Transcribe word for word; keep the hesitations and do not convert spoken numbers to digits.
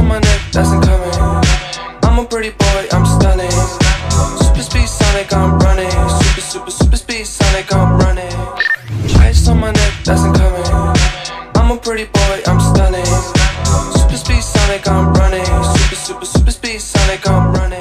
my neck, that's incoming. I'm a pretty boy, I'm stunning. Super speed Sonic, I'm running. Super, super, super speed Sonic, I'm running. Ice on my neck, that's incoming. I'm a pretty boy, I'm stunning. Super speed Sonic, I'm running. Super, super, super speed Sonic, I'm running.